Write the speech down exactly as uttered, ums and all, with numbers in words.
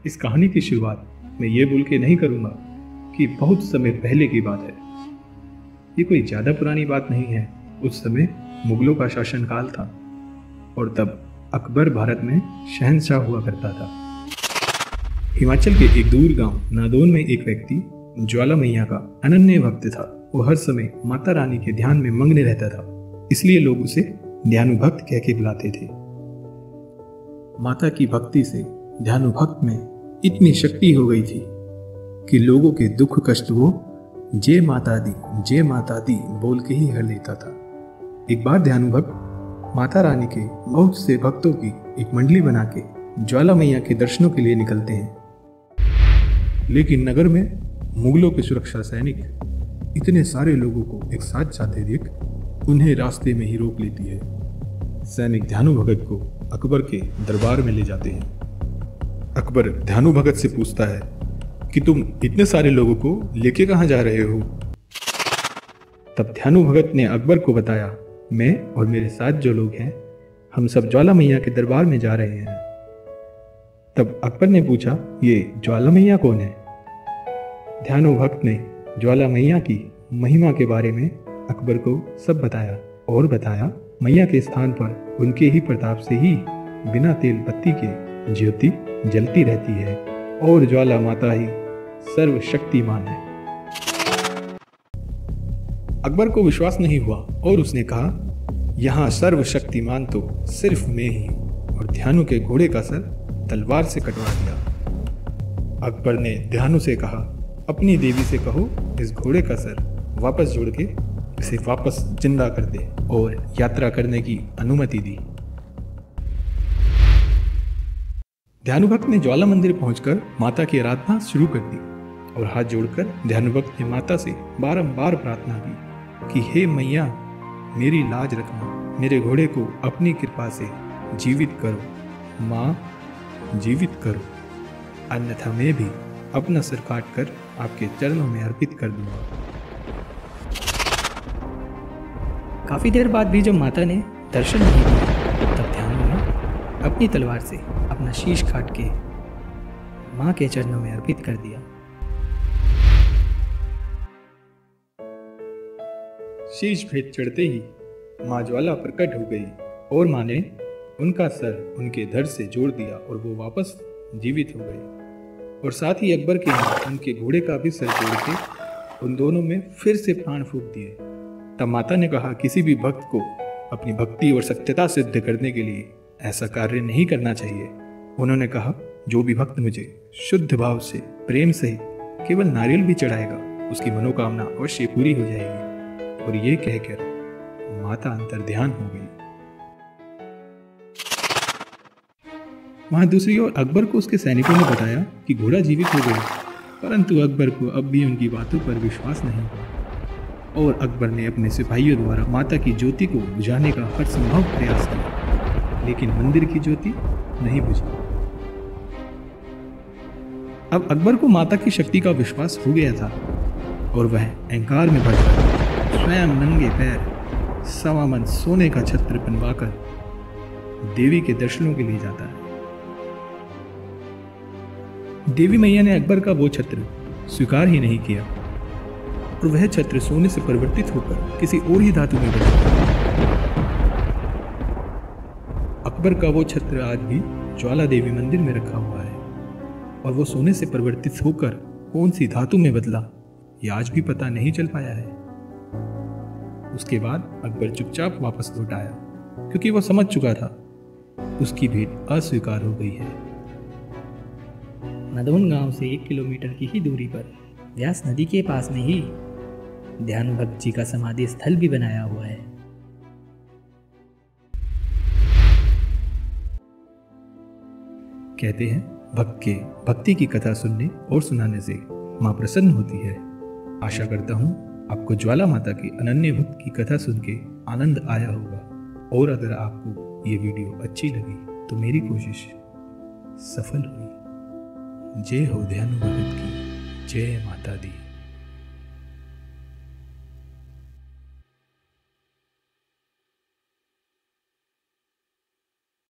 इस कहानी की शुरुआत मैं ये बोल के नहीं करूँगा कि बहुत समय पहले की बात है। ये कोई ज़्यादा पुरानी बात नहीं है। उस समय मुगलों का शासनकाल था और तब अकबर भारत में शहंशाह हुआ करता था। हिमाचल के एक दूर गांव नादौन में एक व्यक्ति ज्वाला मैया का अनन्य भक्त था। वो हर समय माता रानी के ध्यान में मग्न रहता था, इसलिए लोग उसे ध्यानुभक्त कह के बुलाते थे। माता की भक्ति से ध्यानुभक्त में इतनी शक्ति हो गई थी कि लोगों के दुख कष्ट वो जय माता दी जय माता दी बोल के ही हर लेता था। एक बार ध्यानुभक्त माता रानी के बहुत से भक्तों की एक मंडली बना के ज्वाला मैया के दर्शनों के लिए निकलते हैं, लेकिन नगर में मुगलों के सुरक्षा सैनिक इतने सारे लोगों को एक साथ जाते देख उन्हें रास्ते में ही रोक लेती है। सैनिक ध्यानुभक्त को अकबर के दरबार में ले जाते हैं। अकबर ध्यानुभक्त से पूछता है कि तुम इतने सारे लोगों को लेके कहाँ जा रहे हो? तब ध्यानुभक्त ने अकबर को बताया, मैं और मेरे साथ जो लोग हैं हम सब ज्वाला मैया के दरबार में जा रहे हैं। तब अकबर ने पूछा, ये ज्वाला मैया कौन है? ध्यानुभक्त ने ज्वाला मैया की महिमा के बारे में अकबर को सब बताया और बताया मैया के स्थान पर उनके ही प्रताप से ही बिना तेल बत्ती के ज्योति जलती रहती है और ज्वाला माता ही सर्वशक्तिमान है। अकबर को विश्वास नहीं हुआ और उसने कहा, यहाँ सर्वशक्तिमान तो सिर्फ मैं ही हूँ, और ध्यानु के घोड़े का सर तलवार से कटवा दिया। अकबर ने ध्यानु से कहा, अपनी देवी से कहो इस घोड़े का सर वापस जोड़ के इसे वापस जिंदा कर दे, और यात्रा करने की अनुमति दी। ध्यानुभक्त ने ज्वाला मंदिर पहुंचकर माता की आराधना शुरू कर दी और हाथ जोड़कर ध्यानुभक्त ने माता से बारंबार प्रार्थना की कि हे मैया, मेरी लाज रखना, मेरे घोड़े को अपनी कृपा से जीवित करो, माँ जीवित करो, अन्यथा मैं भी अपना सिर काट कर आपके चरणों में अर्पित कर दूंगा। काफी देर बाद भी जब माता ने दर्शन नहीं दिया, तब ध्यानु ने अपनी तलवार से अपना शीश काट के मां के चरणों में अर्पित कर दिया। शीश भेद चढ़ते ही मां ज्वाला प्रकट हो गई और मां ने उनका सर उनके धड़ से जोड़ दिया और वो वापस जीवित हो गए। और साथ ही अकबर के उनके घोड़े का भी सर जोड़ के उन दोनों में फिर से प्राण फूंक दिए। तब माता ने कहा, किसी भी भक्त को अपनी भक्ति और सत्यता सिद्ध करने के लिए ऐसा कार्य नहीं करना चाहिए। उन्होंने कहा, जो भी भक्त मुझे शुद्ध भाव से प्रेम से केवल नारियल भी चढ़ाएगा, उसकी मनोकामना अवश्य पूरी हो जाएगी। और ये कहकर माता अंतर ध्यान हो गई। वहां दूसरी ओर अकबर को उसके सैनिकों ने बताया कि घोड़ा जीवित हो गया, परंतु अकबर को अब भी उनकी बातों पर विश्वास नहीं हुआ और अकबर ने अपने सिपाहियों द्वारा माता की ज्योति को बुझाने का हर संभव प्रयास किया, लेकिन मंदिर की ज्योति नहीं बुझी। अब अकबर को माता की शक्ति का विश्वास हो गया था और वह अहंकार में भर गया। स्वयं नंगे पैर सवा मन सोने का छत्र बनवाकर देवी के दर्शनों के लिए जाता है। देवी मैया ने अकबर का वो छत्र स्वीकार ही नहीं किया और वह छत्र सोने से परिवर्तित होकर किसी और ही धातु में बदल गया। अकबर का वो छत्र आज भी ज्वाला देवी मंदिर में रखा हुआ है और वो सोने से परिवर्तित होकर कौन सी धातु में बदला, ये आज भी पता नहीं चल पाया है। उसके बाद अकबर चुपचाप वापस लौट आया, क्योंकि वो समझ चुका था उसकी भेंट अस्वीकार हो गई है। नादौन गांव से एक किलोमीटर की ही दूरी पर व्यास नदी के पास में ही ध्यानुभक्त जी का समाधि स्थल भी बनाया हुआ है। कहते हैं भक्त के भक्ति की कथा सुनने और सुनाने से मां प्रसन्न होती है। आशा करता हूं आपको ज्वाला माता की अनन्य भक्त की कथा सुन के आनंद आया होगा और अगर आपको ये वीडियो अच्छी लगी तो मेरी कोशिश सफल हुई। जय हो ध्यानुभक्त की, जय माता दी।